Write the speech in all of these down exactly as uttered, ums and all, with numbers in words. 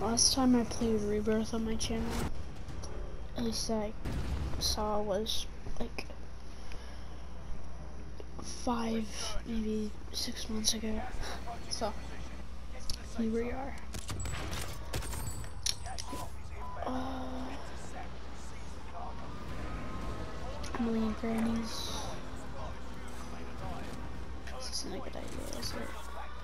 last time I played Rebirth on my channel, at least I saw, was like five, maybe six months ago. So here we are. Uh, million grannies. This isn't a good idea, is it?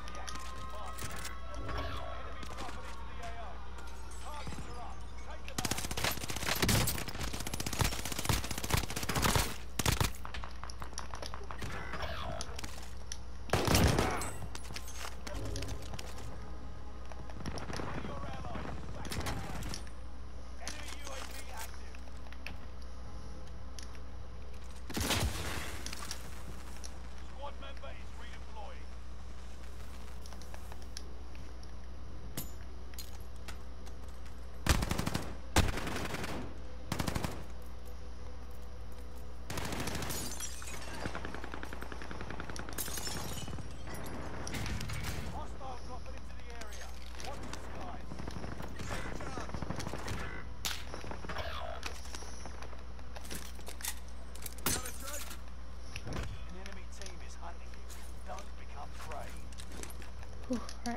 Whew, right.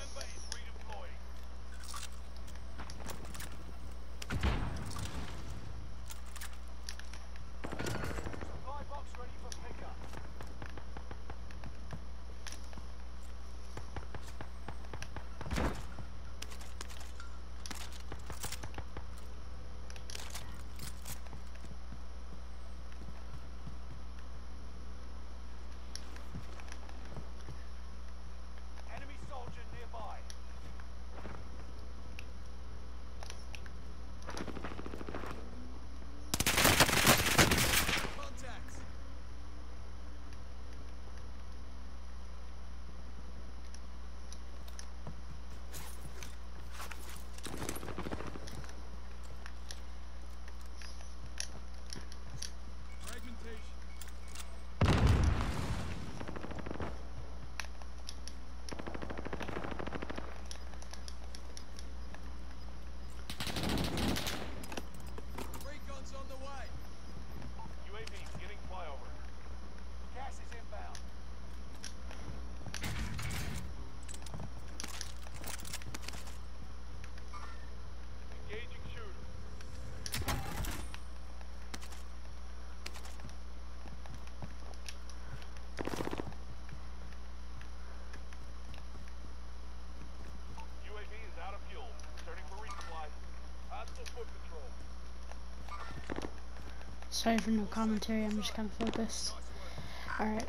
Sorry for no commentary, I'm just kind of focused. Alright.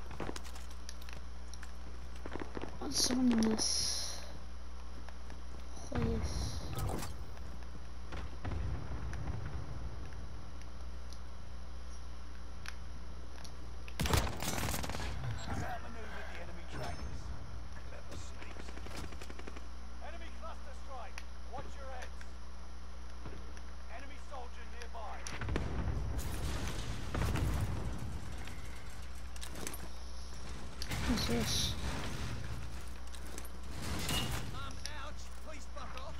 What's someone in this place? What's this? Um, ouch! Please fuck off.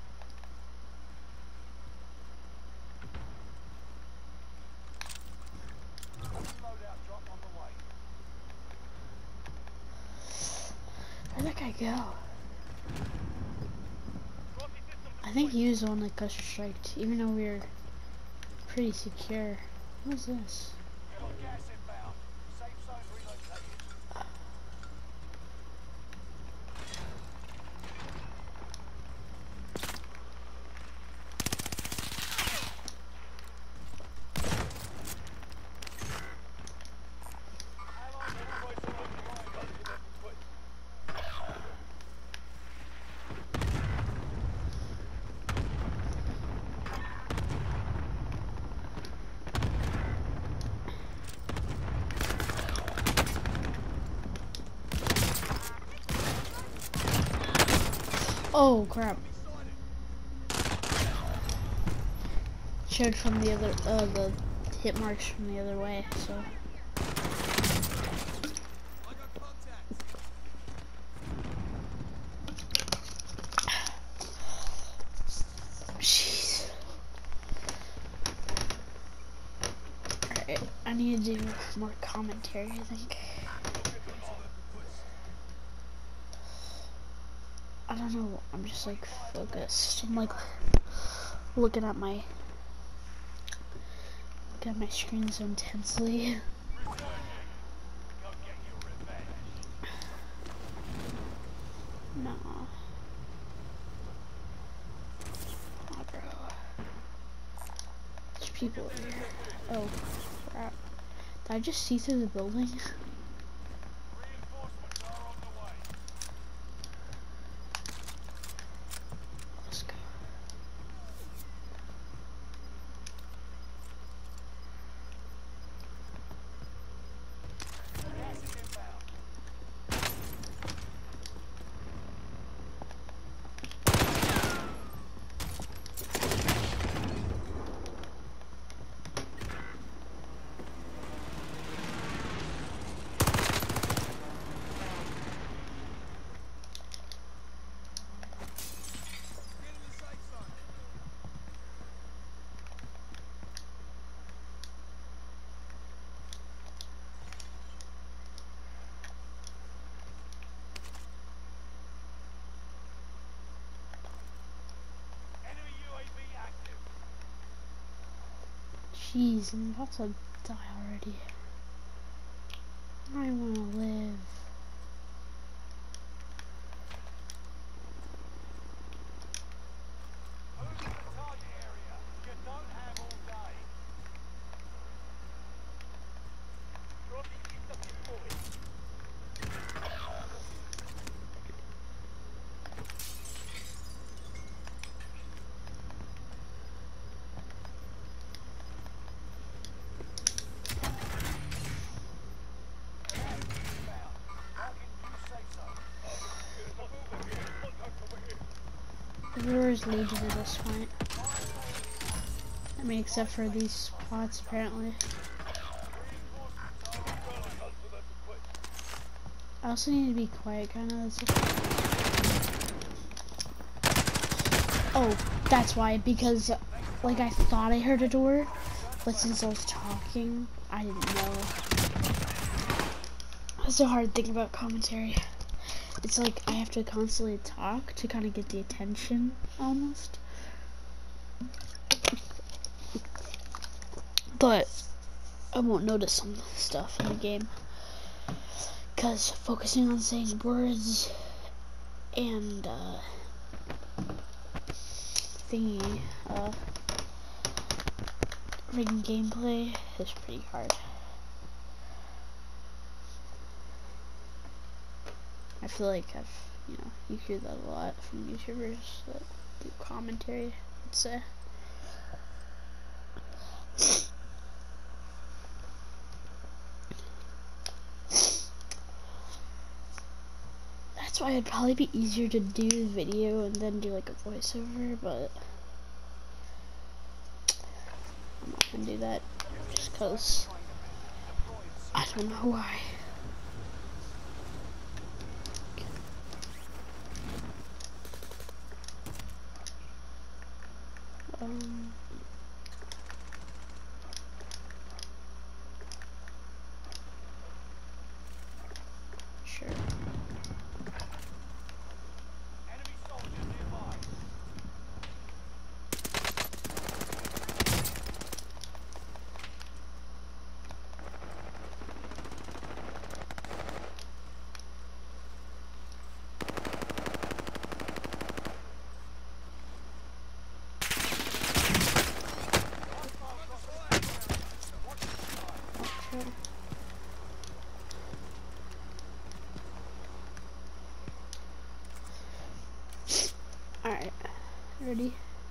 Loadout drop on the way. Where'd that guy go? I think he was the one that cluster striked, even though we were pretty secure. What is this? Gas inbound. Safe zone relocated. Oh crap. Showed from the other, uh, the hit marks from the other way, so. Alright, I need to do more commentary, I think. I don't know, I'm just like focused. I'm like looking at my looking at my screen so intensely. No. Oh, bro. There's people over here. Oh, crap. Did I just see through the building? Let's go. Jeez, I'm about to die already. I wanna live. Move to the target area. You don't have all day. Everywhere's legion at this point. I mean, except for these spots, apparently. I also need to be quiet, kind of. Oh, that's why, because, like, I thought I heard a door, but since I was talking, I didn't know. That's the hard thing about commentary. It's like I have to constantly talk to kind of get the attention, almost. But I won't notice some stuff in the game, because focusing on saying words and uh, thingy, uh, reading gameplay is pretty hard. I feel like I've, you know, you hear that a lot from YouTubers that do commentary, let's say. That's why it'd probably be easier to do the video and then do like a voiceover, but I'm not gonna do that just cause I don't know why. Um, sure. Enemy soldiers nearby. Alright, ready?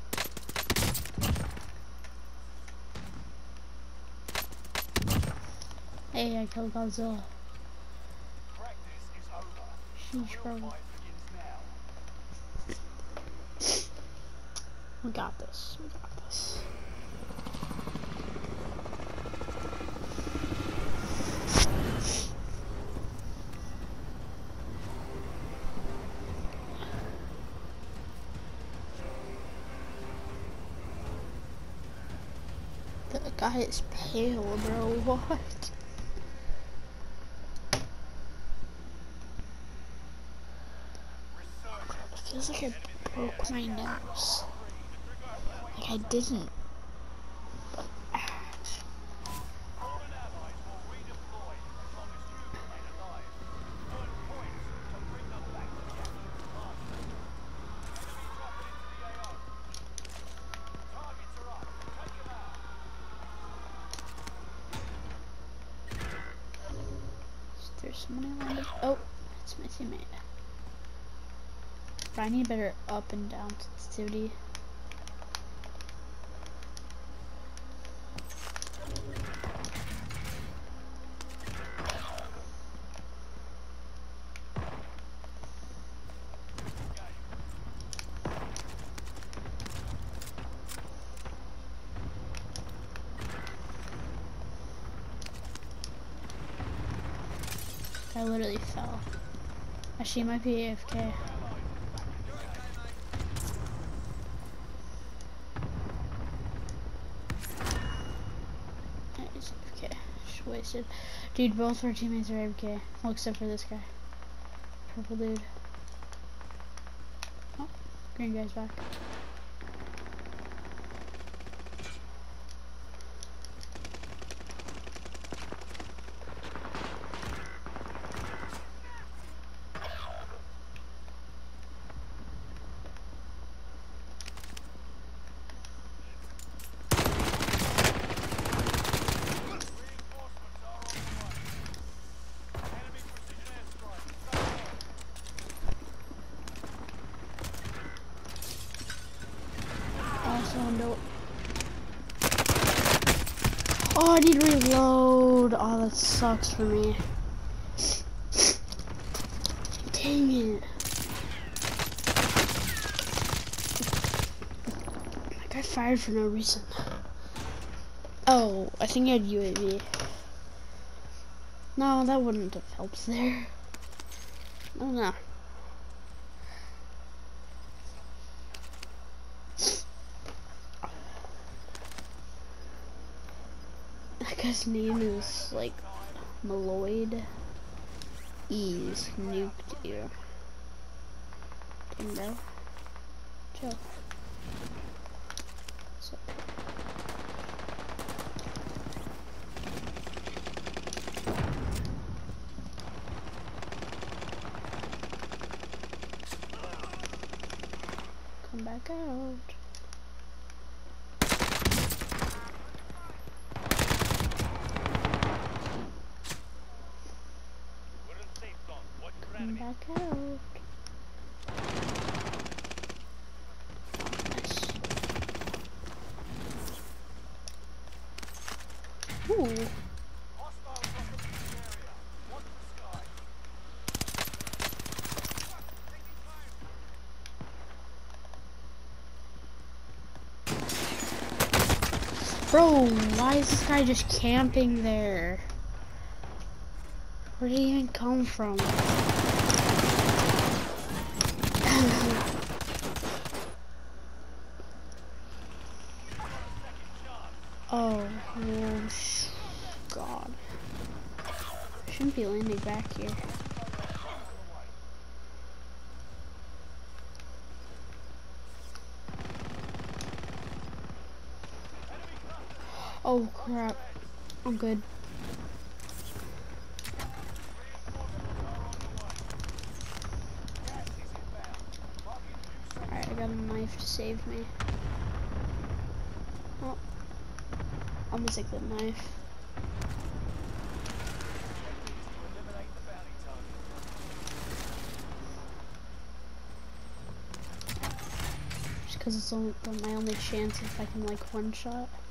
Hey, I killed Godzilla. Practice is over. Sheesh, bro. Fight begins now. We got this. We got this. Good. Guy is pale, bro. What? It feels like I broke my nose. Like I didn't. There's someone around it. Oh, it's my teammate. But I need better up and down sensitivity. I literally fell. Actually, it might be A F K. It's A F K. Just wasted. Dude, both our teammates are A F K. Well, except for this guy. Purple dude. Oh, green guy's back. Oh, I need to reload. Oh, that sucks for me. Dang it. I got fired for no reason. Oh, I think I had U A V. No, that wouldn't have helped there. I don't know. That guy's name is like Maloid. Ease nuked you. Dang, bro. Chill. So. Come back out. Come back out. Nice. Ooh. Bro, why is this guy just camping there? Where did he even come from? Oh, oh sh God. I shouldn't be landing back here. Oh crap. I'm good. Alright, I got a knife to save me. Oh. I'm gonna take the knife. Just cause it's only my only chance if I can like one shot.